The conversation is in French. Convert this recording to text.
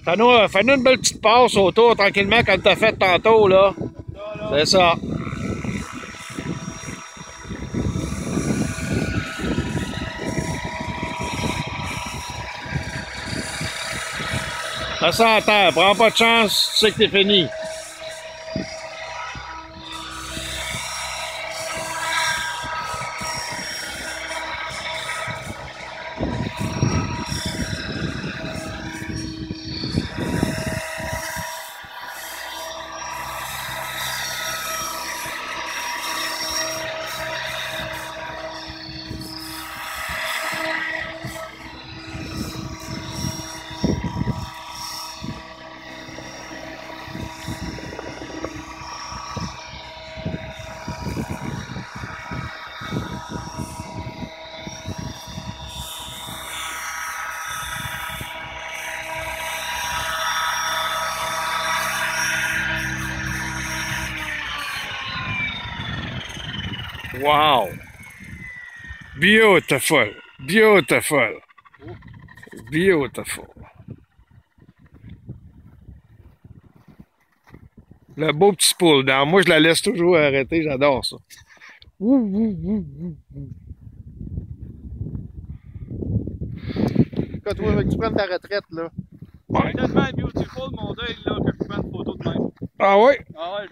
Fais-nous une belle petite passe autour tranquillement comme t'as fait tantôt, là. C'est ça. Ça sent à terre. Prends pas de chance, tu sais que t'es fini. Wow! Beautiful! Beautiful! Beautiful! Le beau petit pull down. Moi, je la laisse toujours arrêter. J'adore ça. Quand tu veux que tu prennes ta retraite, là. C'est tellement beautiful, mon deuil, là, que je prends une photo de même. Ah oui? Ah ouais,